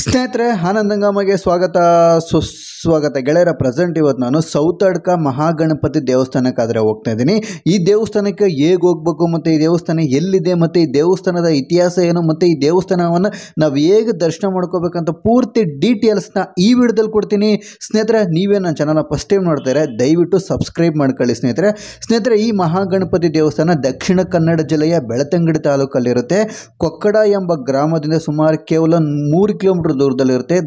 ಸ್ನೇಹಿತರೆ ಆನಂದಂಗಮಗೆ ಸ್ವಾಗತ ಸುಸ್ವಾಗತ ಗೆಳೆಯರ. ಪ್ರೆಸೆಂಟ್ ಇವತ್ತು ನಾನು ಸೌತಡ್ಕ ಮಹಾಗಣಪತಿ ದೇವಸ್ಥಾನಕ್ಕಾದರೆ ಹೋಗ್ತಾ ಇದ್ದೀನಿ. ಈ ದೇವಸ್ಥಾನಕ್ಕೆ ಹೇಗೆ ಹೋಗ್ಬೇಕು ಮತ್ತು ಈ ದೇವಸ್ಥಾನ ಎಲ್ಲಿದೆ ಮತ್ತು ಈ ದೇವಸ್ಥಾನದ ಇತಿಹಾಸ ಏನು ಮತ್ತು ಈ ದೇವಸ್ಥಾನವನ್ನು ನಾವು ಹೇಗೆ ದರ್ಶನ ಮಾಡ್ಕೋಬೇಕಂತ ಪೂರ್ತಿ ಡೀಟೇಲ್ಸ್ನ ಈ ವಿಡಿಯೋದಲ್ಲಿ ಕೊಡ್ತೀನಿ. ಸ್ನೇಹಿತರೆ, ನೀವೇ ನನ್ನ ಚಾನಲ್ನ ಫಸ್ಟ್ ಟೈಮ್ ನೋಡ್ತಾರೆ ದಯವಿಟ್ಟು ಸಬ್ಸ್ಕ್ರೈಬ್ ಮಾಡ್ಕೊಳ್ಳಿ. ಸ್ನೇಹಿತರೆ ಈ ಮಹಾಗಣಪತಿ ದೇವಸ್ಥಾನ ದಕ್ಷಿಣ ಕನ್ನಡ ಜಿಲ್ಲೆಯ ಬೆಳ್ತಂಗಡಿ ತಾಲೂಕಲ್ಲಿರುತ್ತೆ. ಕೊಕ್ಕಡ ಎಂಬ ಗ್ರಾಮದಿಂದ ಸುಮಾರು ಕೇವಲ 3 ಕಿಲೋಮೀಟರ್ ದೂರದಲ್ಲಿರುತ್ತೆ.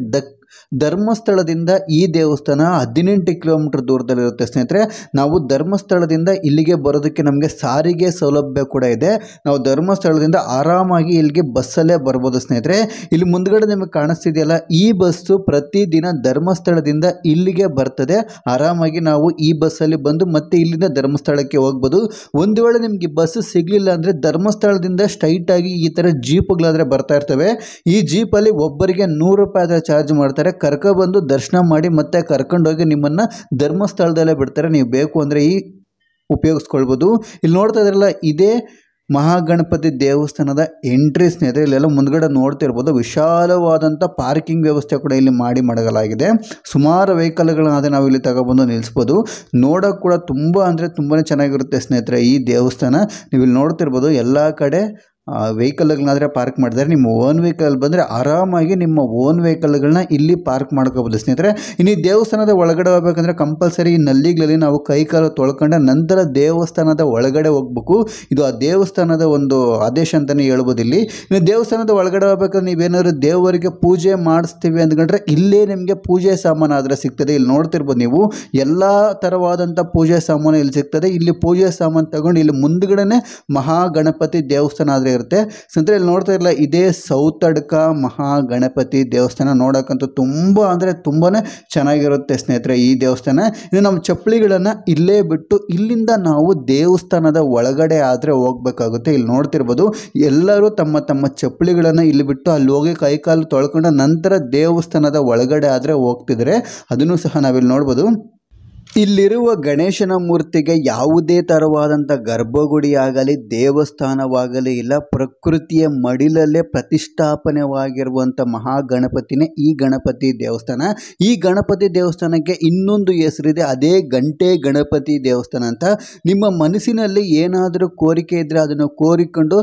ಧರ್ಮಸ್ಥಳದಿಂದ ಈ ದೇವಸ್ಥಾನ 18 ಕಿಲೋಮೀಟರ್ ದೂರದಲ್ಲಿರುತ್ತೆ. ಸ್ನೇಹಿತರೆ, ನಾವು ಧರ್ಮಸ್ಥಳದಿಂದ ಇಲ್ಲಿಗೆ ಬರೋದಕ್ಕೆ ನಮಗೆ ಸಾರಿಗೆ ಸೌಲಭ್ಯ ಕೂಡ ಇದೆ. ನಾವು ಧರ್ಮಸ್ಥಳದಿಂದ ಆರಾಮಾಗಿ ಇಲ್ಲಿಗೆ ಬಸ್ಸಲ್ಲೇ ಬರ್ಬೋದು. ಸ್ನೇಹಿತರೆ, ಇಲ್ಲಿ ಮುಂದ್ಗಡೆ ನಿಮಗೆ ಕಾಣಿಸ್ತಿದೆಯಲ್ಲ, ಈ ಬಸ್ಸು ಪ್ರತಿದಿನ ಧರ್ಮಸ್ಥಳದಿಂದ ಇಲ್ಲಿಗೆ ಬರ್ತದೆ. ಆರಾಮಾಗಿ ನಾವು ಈ ಬಸ್ಸಲ್ಲಿ ಬಂದು ಮತ್ತೆ ಇಲ್ಲಿಂದ ಧರ್ಮಸ್ಥಳಕ್ಕೆ ಹೋಗ್ಬೋದು. ಒಂದು ವೇಳೆ ನಿಮಗೆ ಬಸ್ ಸಿಗಲಿಲ್ಲ ಅಂದರೆ ಧರ್ಮಸ್ಥಳದಿಂದ ಸ್ಟ್ರೈಟಾಗಿ ಈ ಥರ ಜೀಪ್ಗಳಾದರೆ ಬರ್ತಾ ಇರ್ತವೆ. ಈ ಜೀಪಲ್ಲಿ ಒಬ್ಬರಿಗೆ 100 ರೂಪಾಯಿ ಚಾರ್ಜ್ ಮಾಡ್ತಾರೆ. ಕರ್ಕೊಬಂದು ದರ್ಶನ ಮಾಡಿ ಮತ್ತೆ ಕರ್ಕೊಂಡೋಗಿ ನಿಮ್ಮನ್ನು ಧರ್ಮಸ್ಥಳದಲ್ಲೇ ಬಿಡ್ತಾರೆ. ನೀವು ಬೇಕು ಅಂದರೆ ಈ ಉಪಯೋಗಿಸ್ಕೊಳ್ಬೋದು. ಇಲ್ಲಿ ನೋಡ್ತಾ ಇದ್ರಲ್ಲ, ಇದೇ ಮಹಾಗಣಪತಿ ದೇವಸ್ಥಾನದ ಎಂಟ್ರಿ. ಸ್ನೇಹಿತರೆ, ಇಲ್ಲೆಲ್ಲ ಮುಂದ್ಗಡೆ ನೋಡ್ತಿರ್ಬೋದು ವಿಶಾಲವಾದಂಥ ಪಾರ್ಕಿಂಗ್ ವ್ಯವಸ್ಥೆ ಕೂಡ ಇಲ್ಲಿ ಮಾಡಲಾಗಿದೆ. ಸುಮಾರು ವೆಹಿಕಲ್ಗಳನ್ನ ನಾವು ಇಲ್ಲಿ ತಗೊಬಂದು ನಿಲ್ಲಿಸ್ಬೋದು. ನೋಡೋಕೆ ಕೂಡ ತುಂಬ ಅಂದರೆ ತುಂಬಾ ಚೆನ್ನಾಗಿರುತ್ತೆ. ಸ್ನೇಹಿತರೆ, ಈ ದೇವಸ್ಥಾನ ನೀವು ಇಲ್ಲಿ ನೋಡ್ತಿರ್ಬೋದು ಎಲ್ಲ ಕಡೆ ವೆಹಿಕಲ್ಗಳನ್ನಾದರೆ ಪಾರ್ಕ್ ಮಾಡಿದ್ದಾರೆ. ನಿಮ್ಮ ಓನ್ ವೆಹಿಕಲ್ ಬಂದರೆ ಆರಾಮಾಗಿ ನಿಮ್ಮ ಓನ್ ವೆಹಿಕಲ್ಗಳನ್ನ ಇಲ್ಲಿ ಪಾರ್ಕ್ ಮಾಡ್ಕೋಬೋದು. ಸ್ನೇಹಿತರೆ, ಇನ್ನು ಈ ದೇವಸ್ಥಾನದ ಒಳಗಡೆ ಹೋಗ್ಬೇಕಂದ್ರೆ ಕಂಪಲ್ಸರಿ ಈ ನಲ್ಲಿಗಳಲ್ಲಿ ನಾವು ಕೈಕಾಲು ತೊಳ್ಕೊಂಡ ನಂತರ ದೇವಸ್ಥಾನದ ಒಳಗಡೆ ಹೋಗ್ಬೇಕು. ಇದು ಆ ದೇವಸ್ಥಾನದ ಒಂದು ಆದೇಶ ಅಂತಲೇ ಹೇಳ್ಬೋದು. ಇನ್ನು ದೇವಸ್ಥಾನದ ಒಳಗಡೆ ಹೋಗ್ಬೇಕಂದ್ರೆ ನೀವೇನಾದ್ರು ದೇವರಿಗೆ ಪೂಜೆ ಮಾಡಿಸ್ತೀವಿ ಅಂದ್ಕೊಂಡ್ರೆ ಇಲ್ಲೇ ನಿಮಗೆ ಪೂಜೆ ಸಾಮಾನು ಆದರೆ ಸಿಗ್ತದೆ. ಇಲ್ಲಿ ನೋಡ್ತಿರ್ಬೋದು ನೀವು ಎಲ್ಲ ಥರವಾದಂಥ ಪೂಜೆ ಸಾಮಾನು ಇಲ್ಲಿ ಸಿಗ್ತದೆ. ಇಲ್ಲಿ ಪೂಜೆ ಸಾಮಾನು ತಗೊಂಡು ಇಲ್ಲಿ ಮುಂದ್ಗಡೆ ಮಹಾಗಣಪತಿ ದೇವಸ್ಥಾನ ಆದರೆ ಇರುತ್ತೆ. ಸ್ನೇಹಿತರೆ, ಇಲ್ಲಿ ನೋಡ್ತಾ ಇರಲ್ಲ, ಇದೇ ಸೌತಡ್ಕ ಮಹಾಗಣಪತಿ ದೇವಸ್ಥಾನ. ನೋಡೋಕ್ಕಂತೂ ತುಂಬ ಅಂದರೆ ತುಂಬಾ ಚೆನ್ನಾಗಿರುತ್ತೆ. ಸ್ನೇಹಿತರೆ, ಈ ದೇವಸ್ಥಾನ ಇನ್ನು ನಮ್ಮ ಚಪ್ಪಲಿಗಳನ್ನು ಇಲ್ಲೇ ಬಿಟ್ಟು ಇಲ್ಲಿಂದ ನಾವು ದೇವಸ್ಥಾನದ ಒಳಗಡೆ ಆದರೆ ಹೋಗ್ಬೇಕಾಗುತ್ತೆ. ಇಲ್ಲಿ ನೋಡ್ತಿರ್ಬೋದು ಎಲ್ಲರೂ ತಮ್ಮ ತಮ್ಮ ಚಪ್ಪಲಿಗಳನ್ನು ಇಲ್ಲಿ ಬಿಟ್ಟು ಅಲ್ಲಿ ಹೋಗಿ ಕೈಕಾಲು ತೊಳ್ಕೊಂಡ ನಂತರ ದೇವಸ್ಥಾನದ ಒಳಗಡೆ ಆದರೆ ಹೋಗ್ತಿದ್ರೆ ಅದನ್ನು ಸಹ ನಾವಿಲ್ಲಿ ನೋಡ್ಬೋದು. ಇಲ್ಲಿರುವ ಗಣೇಶನ ಮೂರ್ತಿಗೆ ಯಾವುದೇ ಥರವಾದಂಥ ಗರ್ಭಗುಡಿ ಆಗಲಿ ದೇವಸ್ಥಾನವಾಗಲಿ ಇಲ್ಲ. ಪ್ರಕೃತಿಯ ಮಡಿಲಲ್ಲೇ ಪ್ರತಿಷ್ಠಾಪನೆವಾಗಿರುವಂಥ ಮಹಾಗಣಪತಿನೇ ಈ ಗಣಪತಿ ದೇವಸ್ಥಾನ. ಈ ಗಣಪತಿ ದೇವಸ್ಥಾನಕ್ಕೆ ಇನ್ನೊಂದು ಹೆಸರಿದೆ, ಅದೇ ಗಂಟೆ ಗಣಪತಿ ದೇವಸ್ಥಾನ ಅಂತ. ನಿಮ್ಮ ಮನಸ್ಸಿನಲ್ಲಿ ಏನಾದರೂ ಕೋರಿಕೆ ಇದ್ದರೆ ಅದನ್ನು ಕೋರಿಕೊಂಡು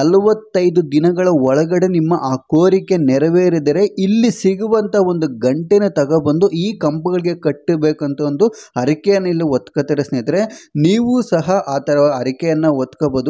45 ದಿನಗಳ ಒಳಗಡೆ ನಿಮ್ಮ ಆ ಕೋರಿಕೆ ನೆರವೇರಿದರೆ ಇಲ್ಲಿ ಸಿಗುವಂಥ ಒಂದು ಗಂಟೆನ ತಗೊಬಂದು ಈ ಕಂಬಗಳಿಗೆ ಕಟ್ಟಬೇಕಂತ ಒಂದು ಹರಕೆಯನ್ನು ಇಲ್ಲಿ ಒತ್ಕೋತಾರೆ. ಸ್ನೇಹಿತರೆ, ನೀವು ಸಹ ಆ ಥರ ಹರಕೆಯನ್ನು ಒತ್ಕೋಬೋದು.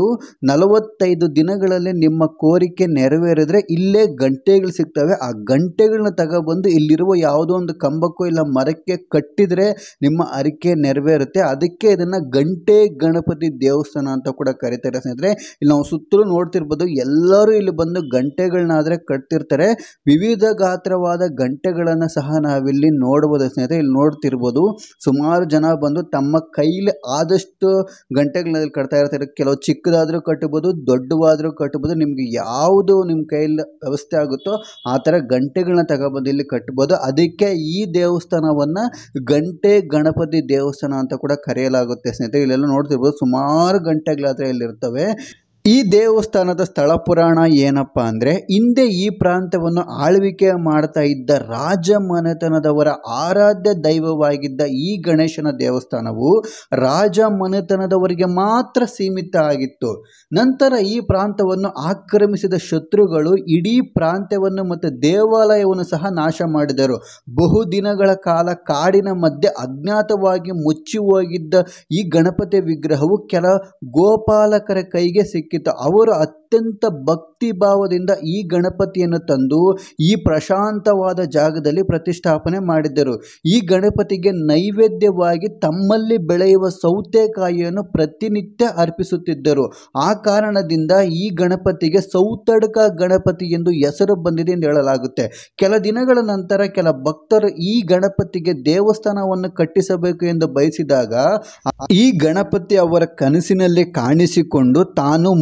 45 ದಿನಗಳಲ್ಲಿ ನಿಮ್ಮ ಕೋರಿಕೆ ನೆರವೇರಿದ್ರೆ ಇಲ್ಲೇ ಗಂಟೆಗಳು ಸಿಗ್ತವೆ. ಆ ಗಂಟೆಗಳನ್ನ ತಗೊಬಂದು ಇಲ್ಲಿರುವ ಯಾವುದೋ ಒಂದು ಕಂಬಕ್ಕೋ ಇಲ್ಲ ಮರಕ್ಕೆ ಕಟ್ಟಿದರೆ ನಿಮ್ಮ ಹರಕೆ ನೆರವೇರುತ್ತೆ. ಅದಕ್ಕೆ ಇದನ್ನು ಗಂಟೆ ಗಣಪತಿ ದೇವಸ್ಥಾನ ಅಂತ ಕೂಡ ಕರೀತಾರೆ. ಸ್ನೇಹಿತರೆ, ಇಲ್ಲಿ ನಾವು ಸುತ್ತಲೂ ನೋಡ್ತಿರ್ಬೋದು ಎಲ್ಲರೂ ಇಲ್ಲಿ ಬಂದು ಗಂಟೆಗಳನ್ನಾದರೆ ಕಟ್ತಿರ್ತಾರೆ. ವಿವಿಧ ಗಾತ್ರವಾದ ಗಂಟೆಗಳನ್ನು ಸಹ ನಾವಿಲ್ಲಿ ನೋಡ್ಬೋದು. ಸ್ನೇಹಿತರೆ, ಇಲ್ಲಿ ನೋಡ್ತಿರ್ಬೋದು ಸುಮಾರು ಜನ ಬಂದು ತಮ್ಮ ಕೈಲಿ ಆದಷ್ಟು ಗಂಟೆಗಳನ್ನ ಕಟ್ತಾ ಇರ್ತಾರೆ. ಕೆಲವು ಚಿಕ್ಕದಾದರೂ ಕಟ್ಟಬೋದು, ದೊಡ್ಡವಾದರೂ ಕಟ್ಟಬೋದು. ನಿಮಗೆ ಯಾವುದು ನಿಮ್ಮ ಕೈಯಲ್ಲಿ ವ್ಯವಸ್ಥೆ ಆಗುತ್ತೋ ಆ ಥರ ಗಂಟೆಗಳನ್ನ ತಗೊಬಂದು ಇಲ್ಲಿ ಕಟ್ಬೋದು. ಅದಕ್ಕೆ ಈ ದೇವಸ್ಥಾನವನ್ನು ಗಂಟೆ ಗಣಪತಿ ದೇವಸ್ಥಾನ ಅಂತ ಕೂಡ ಕರೆಯಲಾಗುತ್ತೆ. ಸ್ನೇಹಿತರೆ, ಇಲ್ಲೆಲ್ಲ ನೋಡ್ತಿರ್ಬೋದು ಸುಮಾರು ಗಂಟೆಗಳಾದರೆ ಇಲ್ಲಿರ್ತವೆ. ಈ ದೇವಸ್ಥಾನದ ಸ್ಥಳ ಪುರಾಣ ಏನಪ್ಪ ಅಂದರೆ, ಹಿಂದೆ ಈ ಪ್ರಾಂತ್ಯವನ್ನು ಆಳ್ವಿಕೆ ಮಾಡ್ತಾ ಇದ್ದ ರಾಜಮನೆತನದವರ ಆರಾಧ್ಯ ದೈವವಾಗಿದ್ದ ಈ ಗಣೇಶನ ದೇವಸ್ಥಾನವು ರಾಜಮನೆತನದವರಿಗೆ ಮಾತ್ರ ಸೀಮಿತ ಆಗಿತ್ತು. ನಂತರ ಈ ಪ್ರಾಂತ್ಯವನ್ನು ಆಕ್ರಮಿಸಿದ ಶತ್ರುಗಳು ಇಡೀ ಪ್ರಾಂತ್ಯವನ್ನು ಮತ್ತು ದೇವಾಲಯವನ್ನು ಸಹ ನಾಶ ಮಾಡಿದರು. ಬಹುದಿನಗಳ ಕಾಲ ಕಾಡಿನ ಮಧ್ಯೆ ಅಜ್ಞಾತವಾಗಿ ಮುಚ್ಚಿ ಹೋಗಿದ್ದ ಈ ಗಣಪತಿ ವಿಗ್ರಹವು ಕೆಲ ಗೋಪಾಲಕರ ಕೈಗೆ ಸಿಕ್ಕಿತು. ಅವರು ಅತ್ಯಂತ ಭಕ್ತಿ ಭಾವದಿಂದ ಈ ಗಣಪತಿಯನ್ನು ತಂದು ಈ ಪ್ರಶಾಂತವಾದ ಜಾಗದಲ್ಲಿ ಪ್ರತಿಷ್ಠಾಪನೆ ಮಾಡಿದ್ದರು. ಈ ಗಣಪತಿಗೆ ನೈವೇದ್ಯವಾಗಿ ತಮ್ಮಲ್ಲಿ ಬೆಳೆಯುವ ಸೌತೆಕಾಯಿಯನ್ನು ಪ್ರತಿನಿತ್ಯ ಅರ್ಪಿಸುತ್ತಿದ್ದರು. ಆ ಕಾರಣದಿಂದ ಈ ಗಣಪತಿಗೆ ಸೌತಡ್ಕ ಗಣಪತಿ ಎಂದು ಹೆಸರು ಬಂದಿದೆ ಎಂದು ಹೇಳಲಾಗುತ್ತೆ. ಕೆಲ ದಿನಗಳ ನಂತರ ಕೆಲ ಭಕ್ತರು ಈ ಗಣಪತಿಗೆ ದೇವಸ್ಥಾನವನ್ನು ಕಟ್ಟಿಸಬೇಕು ಎಂದು ಬಯಸಿದಾಗ ಈ ಗಣಪತಿ ಅವರ ಕನಸಿನಲ್ಲಿ ಕಾಣಿಸಿಕೊಂಡು ತಾನು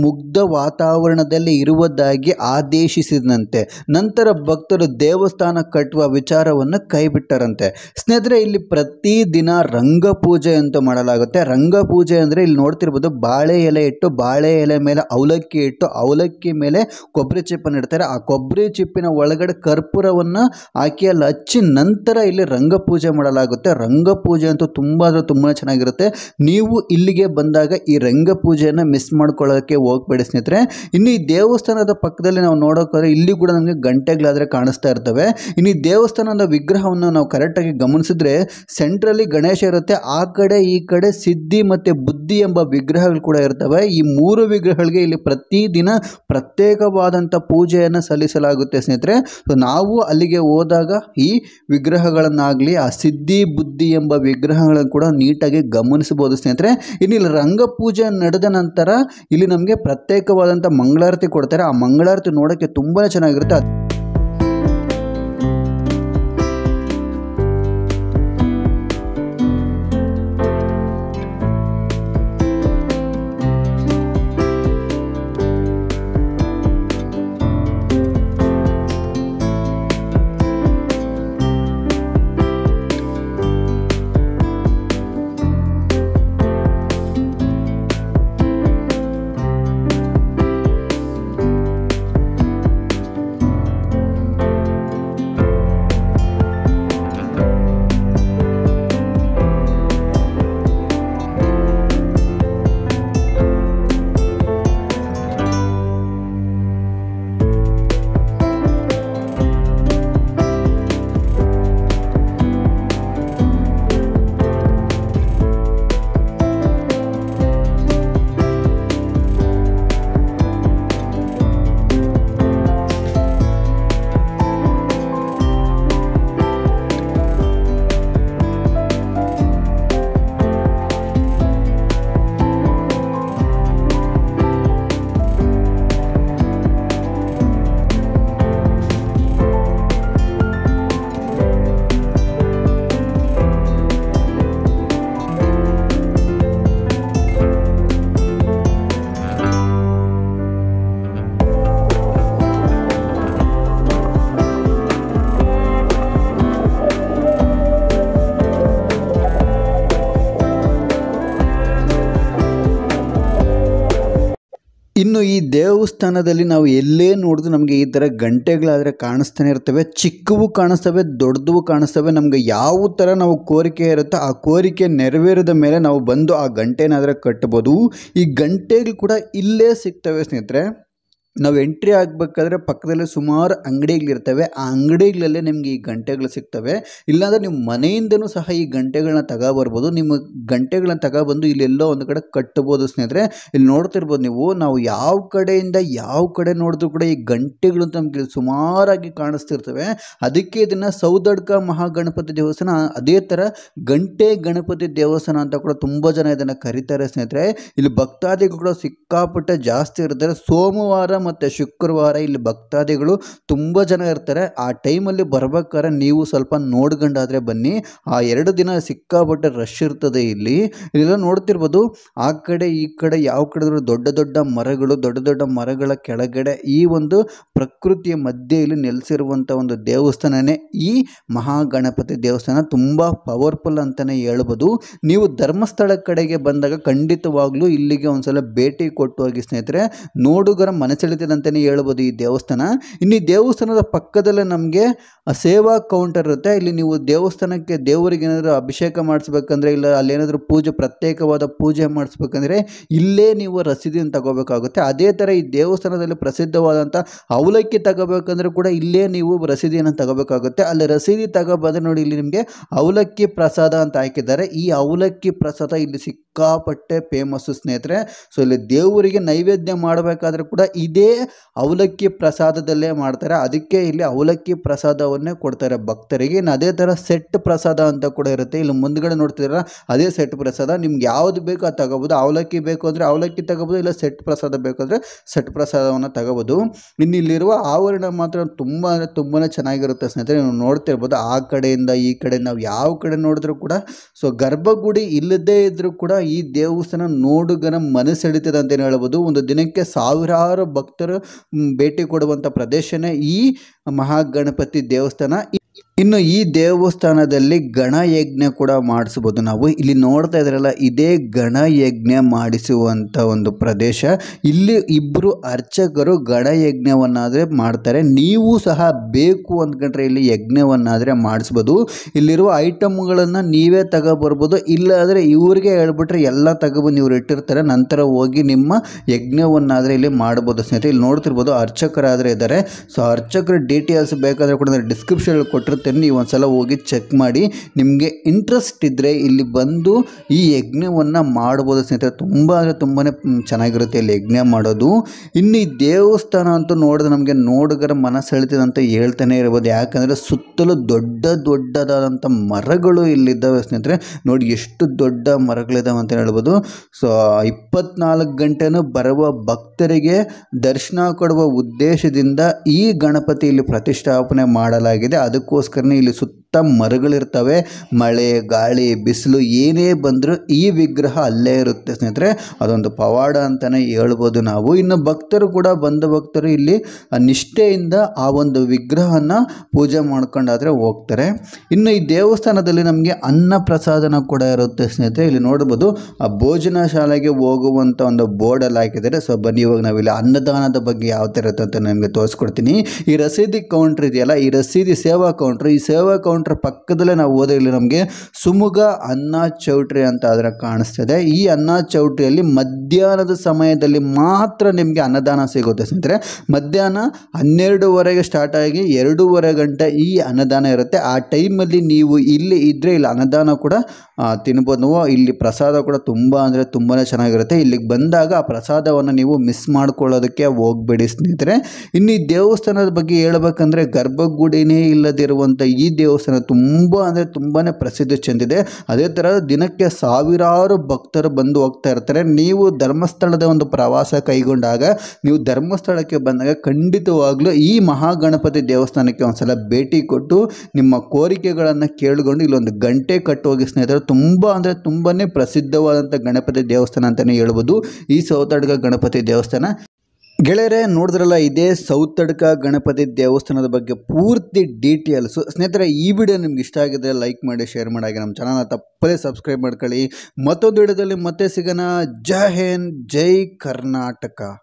ಮುಗ್ಧ ವಾತಾವರಣದಲ್ಲಿ ಇರುವುದಾಗಿ ಆದೇಶಿಸಿದಂತೆ ನಂತರ ಭಕ್ತರು ದೇವಸ್ಥಾನ ಕಟ್ಟುವ ವಿಚಾರವನ್ನು ಕೈಬಿಟ್ಟರಂತೆ. ಸ್ನೇಹಿತರೆ, ಇಲ್ಲಿ ಪ್ರತಿದಿನ ರಂಗಪೂಜೆ ಅಂತ ಮಾಡಲಾಗುತ್ತೆ. ರಂಗಪೂಜೆ ಅಂದರೆ ಇಲ್ಲಿ ನೋಡ್ತಿರ್ಬೋದು, ಬಾಳೆ ಎಲೆ ಇಟ್ಟು ಬಾಳೆ ಎಲೆ ಮೇಲೆ ಅವಲಕ್ಕಿ ಇಟ್ಟು ಅವಲಕ್ಕಿ ಮೇಲೆ ಕೊಬ್ಬರಿ ಚಿಪ್ಪನ್ನು ಇಡ್ತಾರೆ. ಆ ಕೊಬ್ಬರಿ ಚಿಪ್ಪಿನ ಒಳಗಡೆ ಕರ್ಪೂರವನ್ನು ಹಾಕಿ ಅಲ್ಲಿ ಹಚ್ಚಿ ನಂತರ ಇಲ್ಲಿ ರಂಗಪೂಜೆ ಮಾಡಲಾಗುತ್ತೆ. ರಂಗಪೂಜೆ ಅಂತೂ ತುಂಬ ಅಂದರೆ ತುಂಬಾ ಚೆನ್ನಾಗಿರುತ್ತೆ. ನೀವು ಇಲ್ಲಿಗೆ ಬಂದಾಗ ಈ ರಂಗಪೂಜೆಯನ್ನು ಮಿಸ್ ಮಾಡ್ಕೊಳ್ಳೋಕ್ಕೆ ಹೋಗ್ಬೇಡಿ ಸ್ನೇಹಿತರೆ. ಇನ್ನು ಈ ದೇವಸ್ಥಾನದ ಪಕ್ಕದಲ್ಲಿ ನಾವು ನೋಡೋಕ್ಕೋದ್ರೆ ಇಲ್ಲಿ ಕೂಡ ನಮಗೆ ಗಂಟೆಗಳಾದರೆ ಕಾಣಿಸ್ತಾ ಇರ್ತವೆ. ಇನ್ನು ಈ ದೇವಸ್ಥಾನದ ವಿಗ್ರಹವನ್ನು ನಾವು ಕರೆಕ್ಟಾಗಿ ಗಮನಿಸಿದ್ರೆ ಸೆಂಟ್ರಲ್ಲಿ ಗಣೇಶ ಇರುತ್ತೆ, ಆ ಕಡೆ ಈ ಕಡೆ ಸಿದ್ಧಿ ಮತ್ತು ಬುದ್ಧಿ ಎಂಬ ವಿಗ್ರಹಗಳು ಕೂಡ ಇರ್ತವೆ. ಈ ಮೂರು ವಿಗ್ರಹಗಳಿಗೆ ಇಲ್ಲಿ ಪ್ರತಿದಿನ ಪ್ರತ್ಯೇಕವಾದಂಥ ಪೂಜೆಯನ್ನು ಸಲ್ಲಿಸಲಾಗುತ್ತೆ ಸ್ನೇಹಿತರೆ. ಸೊ ನಾವು ಅಲ್ಲಿಗೆ ಹೋದಾಗ ಈ ವಿಗ್ರಹಗಳನ್ನಾಗಲಿ ಆ ಸಿದ್ಧಿ ಬುದ್ಧಿ ಎಂಬ ವಿಗ್ರಹಗಳನ್ನು ಕೂಡ ನೀಟಾಗಿ ಗಮನಿಸಬಹುದು ಸ್ನೇಹಿತರೆ. ಇನ್ನು ಇಲ್ಲಿ ರಂಗಪೂಜೆ ನಡೆದ ನಂತರ ಇಲ್ಲಿ ನಮಗೆ ಪ್ರತ್ಯೇಕವಾದಂಥ ಮಂಗಳಾರತಿ ಕೊಡ್ತಾರೆ. ಆ ಮಂಗಳಾರತಿ ನೋಡೋಕ್ಕೆ ತುಂಬಾ ಚೆನ್ನಾಗಿರುತ್ತೆ. ಇನ್ನು ಈ ದೇವಸ್ಥಾನದಲ್ಲಿ ನಾವು ಎಲ್ಲೇ ನೋಡಿದ್ರು ನಮಗೆ ಈ ಥರ ಗಂಟೆಗಳಾದರೆ ಕಾಣಿಸ್ತಾನೆ ಇರ್ತವೆ. ಚಿಕ್ಕವು ಕಾಣಿಸ್ತವೆ, ದೊಡ್ಡವು ಕಾಣಿಸ್ತವೆ. ನಮಗೆ ಯಾವ ಥರ ನಾವು ಕೋರಿಕೆ ಇರುತ್ತೋ ಆ ಕೋರಿಕೆ ನೆರವೇರಿದ ಮೇಲೆ ನಾವು ಬಂದು ಆ ಗಂಟೆನಾದರೆ ಕಟ್ಬೋದು. ಈ ಗಂಟೆಗಳು ಕೂಡ ಇಲ್ಲೇ ಸಿಗ್ತವೆ ಸ್ನೇಹಿತರೆ. ನಾವು ಎಂಟ್ರಿ ಆಗಬೇಕಾದ್ರೆ ಪಕ್ಕದಲ್ಲೇ ಸುಮಾರು ಅಂಗಡಿಗಳಿರ್ತವೆ. ಆ ಅಂಗಡಿಗಳಲ್ಲೇ ನಿಮಗೆ ಈ ಗಂಟೆಗಳು ಸಿಗ್ತವೆ. ಇಲ್ಲಾಂದರೆ ನೀವು ಮನೆಯಿಂದನೂ ಸಹ ಈ ಗಂಟೆಗಳನ್ನ ತಗೊಬರ್ಬೋದು. ನಿಮ್ಮ ಗಂಟೆಗಳನ್ನ ತಗೊಬಂದು ಇಲ್ಲೆಲ್ಲೋ ಒಂದು ಕಡೆ ಕಟ್ಬೋದು ಸ್ನೇಹಿತರೆ. ಇಲ್ಲಿ ನೋಡ್ತಿರ್ಬೋದು ನೀವು, ನಾವು ಯಾವ ಕಡೆಯಿಂದ ಯಾವ ಕಡೆ ನೋಡಿದ್ರು ಕೂಡ ಈ ಗಂಟೆಗಳು ನಮಗೆ ಸುಮಾರಾಗಿ ಕಾಣಿಸ್ತಿರ್ತವೆ. ಅದಕ್ಕೆ ಇದನ್ನು ಸೌಥಡ್ಕ ಮಹಾಗಣಪತಿ ದೇವಸ್ಥಾನ, ಅದೇ ಥರ ಗಂಟೆ ಗಣಪತಿ ದೇವಸ್ಥಾನ ಅಂತ ಕೂಡ ತುಂಬ ಜನ ಇದನ್ನು ಕರೀತಾರೆ ಸ್ನೇಹಿತರೆ. ಇಲ್ಲಿ ಭಕ್ತಾದಿಗಳು ಕೂಡ ಸಿಕ್ಕಾಪಟ್ಟೆ ಜಾಸ್ತಿ ಇರ್ತಾರೆ. ಸೋಮವಾರ ಮತ್ತು ಶುಕ್ರವಾರ ಇಲ್ಲಿ ಭಕ್ತಾದಿಗಳು ತುಂಬ ಜನ ಇರ್ತಾರೆ. ಆ ಟೈಮಲ್ಲಿ ಬರ್ಬೇಕಾದ್ರೆ ನೀವು ಸ್ವಲ್ಪ ನೋಡ್ಕೊಂಡಾದರೆ ಬನ್ನಿ. ಆ 2 ದಿನ ಸಿಕ್ಕಾಪಟ್ಟೆ ರಶ್ ಇರ್ತದೆ. ಇಲ್ಲೆಲ್ಲ ನೋಡ್ತಿರ್ಬೋದು, ಆ ಕಡೆ ಈ ಕಡೆ ಯಾವ ಕಡೆ ದೊಡ್ಡ ದೊಡ್ಡ ಮರಗಳು, ದೊಡ್ಡ ದೊಡ್ಡ ಮರಗಳ ಕೆಳಗಡೆ ಈ ಒಂದು ಪ್ರಕೃತಿಯ ಮಧ್ಯೆ ಇಲ್ಲಿ ನೆಲೆಸಿರುವಂಥ ಒಂದು ದೇವಸ್ಥಾನನೇ ಈ ಮಹಾಗಣಪತಿ ದೇವಸ್ಥಾನ. ತುಂಬ ಪವರ್ಫುಲ್ ಅಂತಲೇ ಹೇಳ್ಬೋದು. ನೀವು ಧರ್ಮಸ್ಥಳ ಕಡೆಗೆ ಬಂದಾಗ ಖಂಡಿತವಾಗ್ಲೂ ಇಲ್ಲಿಗೆ ಒಂದ್ಸಲ ಭೇಟಿ ಕೊಟ್ಟು ಹೋಗಿ ಸ್ನೇಹಿತರೆ. ನೋಡುಗರ ಮನಸ್ಸೆಳಿತದೆ ಅಂತಲೇ ಹೇಳ್ಬೋದು ಈ ದೇವಸ್ಥಾನ. ಇನ್ನು ಈ ದೇವಸ್ಥಾನದ ಪಕ್ಕದಲ್ಲೇ ನಮಗೆ ಸೇವಾ ಕೌಂಟರ್ ಇರುತ್ತೆ. ಇಲ್ಲಿ ನೀವು ದೇವಸ್ಥಾನಕ್ಕೆ ದೇವರಿಗೆ ಏನಾದರೂ ಅಭಿಷೇಕ ಮಾಡಿಸ್ಬೇಕಂದ್ರೆ, ಇಲ್ಲ ಅಲ್ಲೇನಾದರೂ ಪ್ರತ್ಯೇಕವಾದ ಪೂಜೆ ಮಾಡಿಸ್ಬೇಕಂದ್ರೆ ಇಲ್ಲೇ ನೀವು ರಸೀದಿಯನ್ನು ತಗೋಬೇಕಾಗುತ್ತೆ. ಅದೇ ಥರ ಈ ದೇವಸ್ಥಾನದಲ್ಲಿ ಪ್ರಸಿದ್ಧವಾದಂಥ ಅವಲಕ್ಕಿ ತಗೋಬೇಕಂದ್ರೆ ಕೂಡ ಇಲ್ಲೇ ನೀವು ರಸೀದಿಯನ್ನು ತಗೋಬೇಕಾಗುತ್ತೆ. ಅಲ್ಲಿ ರಸೀದಿ ತಗೋಬಂದ್ರೆ ನೋಡಿ, ಇಲ್ಲಿ ನಿಮಗೆ ಅವಲಕ್ಕಿ ಪ್ರಸಾದ ಅಂತ ಹಾಕಿದ್ದಾರೆ. ಈ ಅವಲಕ್ಕಿ ಪ್ರಸಾದ ಇಲ್ಲಿ ಸಿಕ್ಕಾಪಟ್ಟೆ ಫೇಮಸ್ಸು ಸ್ನೇಹಿತರೆ. ಸೊ ಇಲ್ಲಿ ದೇವರಿಗೆ ನೈವೇದ್ಯ ಮಾಡಬೇಕಾದ್ರೆ ಕೂಡ ಇದೇ ಇದೇ ಅವಲಕ್ಕಿ ಪ್ರಸಾದದಲ್ಲೇ ಮಾಡ್ತಾರೆ. ಅದಕ್ಕೆ ಇಲ್ಲಿ ಅವಲಕ್ಕಿ ಪ್ರಸಾದವನ್ನೇ ಕೊಡ್ತಾರೆ ಭಕ್ತರಿಗೆ. ಇನ್ನು ಅದೇ ಥರ ಸೆಟ್ ಪ್ರಸಾದ ಅಂತ ಕೂಡ ಇರುತ್ತೆ. ಇಲ್ಲಿ ಮುಂದ್ಗಡೆ ನೋಡ್ತಿದ್ದೀರ ಅದೇ ಸೆಟ್ ಪ್ರಸಾದ. ನಿಮ್ಗೆ ಯಾವುದು ಬೇಕೋ ಅದು ತಗೋಬೋದು. ಅವಲಕ್ಕಿ ಬೇಕು ಅಂದರೆ ಅವಲಕ್ಕಿ ತಗೋಬೋದು, ಇಲ್ಲ ಸೆಟ್ ಪ್ರಸಾದ ಬೇಕು ಅಂದರೆ ಸೆಟ್ ಪ್ರಸಾದವನ್ನು ತಗೋಬೋದು. ಇನ್ನು ಇಲ್ಲಿರುವ ಆವರಣ ಮಾತ್ರ ತುಂಬ ಅಂದರೆ ತುಂಬಾ ಚೆನ್ನಾಗಿರುತ್ತೆ ಸ್ನೇಹಿತರೆ. ನೀವು ನೋಡ್ತಿರ್ಬೋದು ಆ ಕಡೆಯಿಂದ ಈ ಕಡೆ ನಾವು ಯಾವ ಕಡೆ ನೋಡಿದ್ರೂ ಕೂಡ ಸೊ ಗರ್ಭಗುಡಿ ಇಲ್ಲದೇ ಇದ್ರೂ ಕೂಡ ಈ ದೇವಸ್ಥಾನ ನೋಡುಗರ ಮನಸೆಳಿತದೆ ಅಂತಲೇ ಹೇಳ್ಬೋದು. ಒಂದು ದಿನಕ್ಕೆ ಸಾವಿರಾರು ಭಕ್ತರು ಭೇಟಿ ಕೊಡುವಂಥ ಪ್ರದೇಶನೇ ಈ ಮಹಾಗಣಪತಿ ದೇವಸ್ಥಾನ. ಇನ್ನು ಈ ದೇವಸ್ಥಾನದಲ್ಲಿ ಗಣಯಜ್ಞ ಕೂಡ ಮಾಡಿಸ್ಬೋದು. ನಾವು ಇಲ್ಲಿ ನೋಡ್ತಾ ಇದ್ರಲ್ಲ ಇದೇ ಗಣಯಜ್ಞ ಮಾಡಿಸುವಂಥ ಒಂದು ಪ್ರದೇಶ. ಇಲ್ಲಿ ಇಬ್ಬರು ಅರ್ಚಕರು ಗಣಯಜ್ಞವನ್ನಾದರೆ ಮಾಡ್ತಾರೆ. ನೀವು ಸಹ ಬೇಕು ಅಂದ್ಕೊಂಡ್ರೆ ಇಲ್ಲಿ ಯಜ್ಞವನ್ನಾದರೆ ಮಾಡಿಸ್ಬೋದು. ಇಲ್ಲಿರುವ ಐಟಮ್ಗಳನ್ನು ನೀವೇ ತಗೊಬರ್ಬೋದು. ಇಲ್ಲಾದರೆ ಇವ್ರಿಗೆ ಹೇಳ್ಬಿಟ್ರೆ ಎಲ್ಲ ತಗೊಬಂದು ಇವ್ರು ಇಟ್ಟಿರ್ತಾರೆ. ನಂತರ ಹೋಗಿ ನಿಮ್ಮ ಯಜ್ಞವನ್ನಾದರೆ ಇಲ್ಲಿ ಮಾಡ್ಬೋದು ಸ್ನೇಹಿತರೆ. ಇಲ್ಲಿ ನೋಡ್ತಿರ್ಬೋದು ಅರ್ಚಕರಾದರೆ ಇದ್ದಾರೆ. ಸೊ ಅರ್ಚಕರ ಡೀಟೇಲ್ಸ್ ಬೇಕಾದರೆ ಕೂಡ ಡಿಸ್ಕ್ರಿಪ್ಷನ್ ಕೊಟ್ಟಿರ್ತೀನಿ, ನೀವು ಒಂದ್ಸಲ ಹೋಗಿ ಚೆಕ್ ಮಾಡಿ. ನಿಮಗೆ ಇಂಟ್ರೆಸ್ಟ್ ಇದ್ದರೆ ಇಲ್ಲಿ ಬಂದು ಈ ಯಜ್ಞವನ್ನು ಮಾಡ್ಬೋದು ಸ್ನೇಹಿತರೆ. ತುಂಬ ಅಂದರೆ ತುಂಬಾ ಚೆನ್ನಾಗಿರುತ್ತೆ ಇಲ್ಲಿ ಯಜ್ಞ ಮಾಡೋದು. ಇನ್ನು ಈ ದೇವಸ್ಥಾನ ಅಂತೂ ನೋಡಿದ್ರೆ ನಮಗೆ ನೋಡುಗರ ಮನಸೆಳಿತದೆ ಅಂತ ಹೇಳ್ತಾನೆ ಇರ್ಬೋದು. ಯಾಕಂದರೆ ಸುತ್ತಲೂ ದೊಡ್ಡದಾದಂಥ ಮರಗಳು ಇಲ್ಲಿದ್ದಾವೆ ಸ್ನೇಹಿತರೆ. ನೋಡಿ ಎಷ್ಟು ದೊಡ್ಡ ಮರಗಳಿದ್ದಾವೆ ಅಂತ ಹೇಳ್ಬೋದು. ಸೊ 24 ಗಂಟೆನೂ ಬರುವ ಭಕ್ತರಿಗೆ ದರ್ಶನ ಕೊಡುವ ಉದ್ದೇಶದಿಂದ ಈ ಗಣಪತಿ ಇಲ್ಲಿ ಪ್ರತಿಷ್ಠಾಪನೆ ಮಾಡಲಾಗಿದೆ. ಅದಕ್ಕೋಸ್ಕರನೇ ಇಲ್ಲಿ ಸುತ್ತ ಮರಗಳಿರ್ತವೆ. ಮಳೆ ಗಾಳಿ ಬಿಸಿಲು ಏನೇ ಬಂದರೂ ಈ ವಿಗ್ರಹ ಅಲ್ಲೇ ಇರುತ್ತೆ ಸ್ನೇಹಿತರೆ. ಅದೊಂದು ಪವಾಡ ಅಂತಲೇ ಹೇಳ್ಬೋದು ನಾವು. ಇನ್ನು ಭಕ್ತರು ಕೂಡ ಬಂದ ಭಕ್ತರು ಇಲ್ಲಿ ನಿಷ್ಠೆಯಿಂದ ಆ ಒಂದು ವಿಗ್ರಹನ ಪೂಜೆ ಮಾಡ್ಕೊಂಡಾದರೆ ಹೋಗ್ತಾರೆ. ಇನ್ನು ಈ ದೇವಸ್ಥಾನದಲ್ಲಿ ನಮಗೆ ಅನ್ನ ಪ್ರಸಾದನ ಕೂಡ ಇರುತ್ತೆ ಸ್ನೇಹಿತರೆ. ಇಲ್ಲಿ ನೋಡ್ಬೋದು ಆ ಭೋಜನ ಶಾಲೆಗೆ ಹೋಗುವಂಥ ಒಂದು ಬೋರ್ಡಲ್ಲಿ ಹಾಕಿದ್ದಾರೆ. ಸೊ ಬನ್ನಿ ಇವಾಗ ನಾವಿಲ್ಲಿ ಅನ್ನದಾನದ ಬಗ್ಗೆ ಯಾವ ಥರ ಇರುತ್ತೆ ಅಂತ ನಿಮಗೆ ತೋರಿಸ್ಕೊಡ್ತೀನಿ. ಈ ರಸೀದಿ ಕೌಂಟ್ರ್ ಇದೆಯಲ್ಲ, ಈ ರಸೀದಿ ಸೇವಾ ಕೌಂಟ್ರ್, ಈ ಸೇವಾ ಕೌಂಟ್ರ್ ಪಕ್ಕದಲ್ಲೇ ನಾವು ಹೋದ್ರೆ ಇಲ್ಲಿ ನಮಗೆ ಸುಮುಗ ಅನ್ನ ಚೌಟ್ರಿ ಅಂತ ಅದರ ಕಾಣಿಸ್ತದೆ. ಈ ಅನ್ನ ಚೌಟ್ರಿಯಲ್ಲಿ ಮಧ್ಯಾಹ್ನದ ಸಮಯದಲ್ಲಿ ಮಾತ್ರ ನಿಮಗೆ ಅನ್ನದಾನ ಸಿಗುತ್ತೆ ಸ್ನೇಹಿತರೆ. ಮಧ್ಯಾಹ್ನ 12:30ಗೆ ಸ್ಟಾರ್ಟ್ ಆಗಿ 2:30 ಗಂಟೆ ಈ ಅನ್ನದಾನ ಇರುತ್ತೆ. ಆ ಟೈಮಲ್ಲಿ ನೀವು ಇಲ್ಲಿ ಇದ್ದರೆ ಇಲ್ಲಿ ಅನ್ನದಾನ ಕೂಡ ತಿನ್ಬೋದು. ಇಲ್ಲಿ ಪ್ರಸಾದ ಕೂಡ ತುಂಬ ಅಂದರೆ ತುಂಬಾ ಚೆನ್ನಾಗಿರುತ್ತೆ. ಇಲ್ಲಿಗೆ ಬಂದಾಗ ಆ ಪ್ರಸಾದವನ್ನು ನೀವು ಮಿಸ್ ಮಾಡ್ಕೊಳ್ಳೋದಕ್ಕೆ ಹೋಗಬೇಡಿ ಸ್ನೇಹಿತರೆ. ಇನ್ನು ಈ ದೇವಸ್ಥಾನದ ಬಗ್ಗೆ ಹೇಳ್ಬೇಕಂದ್ರೆ ಗರ್ಭಗುಡಿನೇ ಇಲ್ಲದಿರುವಂಥ ಈ ದೇವಸ್ಥಾನ ತುಂಬ ಅಂದರೆ ತುಂಬಾ ಪ್ರಸಿದ್ಧಿ ಚೆಂದಿದೆ. ಅದೇ ಥರ ದಿನಕ್ಕೆ ಸಾವಿರಾರು ಭಕ್ತರು ಬಂದು ಹೋಗ್ತಾ ಇರ್ತಾರೆ. ನೀವು ಧರ್ಮಸ್ಥಳದ ಒಂದು ಪ್ರವಾಸ ಕೈಗೊಂಡಾಗ ನೀವು ಧರ್ಮಸ್ಥಳಕ್ಕೆ ಬಂದಾಗ ಖಂಡಿತವಾಗ್ಲೂ ಈ ಮಹಾಗಣಪತಿ ದೇವಸ್ಥಾನಕ್ಕೆ ಒಂದ್ಸಲ ಭೇಟಿ ಕೊಟ್ಟು ನಿಮ್ಮ ಕೋರಿಕೆಗಳನ್ನು ಕೇಳಿಕೊಂಡು ಇಲ್ಲೊಂದು ಗಂಟೆ ಕಟ್ಟೋಗಿ ಸ್ನೇಹಿತರೆ. ತುಂಬ ಅಂದರೆ ತುಂಬಾ ಪ್ರಸಿದ್ಧವಾದಂಥ ಗಣಪತಿ ದೇವಸ್ಥಾನ ಅಂತಲೇ ಹೇಳ್ಬೋದು ಈ ಸೌತಡ್ಕ ಗಣಪತಿ ದೇವಸ್ಥಾನ. ಗೆಳೆಯರೆ ನೋಡಿದ್ರಲ್ಲ ಇದೇ ಸೌತಡ್ಕ ಗಣಪತಿ ದೇವಸ್ಥಾನದ ಬಗ್ಗೆ ಪೂರ್ತಿ ಡೀಟೇಲ್ಸು. ಸ್ನೇಹಿತರೆ ಈ ವಿಡಿಯೋ ನಿಮ್ಗೆ ಇಷ್ಟ ಆಗಿದ್ರೆ ಲೈಕ್ ಮಾಡಿ, ಶೇರ್ ಮಾಡಿ, ನಮ್ಮ ಚಾನಲ್ನ ತಪ್ಪದೇ ಸಬ್ಸ್ಕ್ರೈಬ್ ಮಾಡ್ಕೊಳ್ಳಿ. ಮತ್ತೊಂದು ವಿಡಿಯೋದಲ್ಲಿ ಮತ್ತೆ ಸಿಗೋಣ. ಜೈ ಹಿಂದ್, ಜೈ ಕರ್ನಾಟಕ.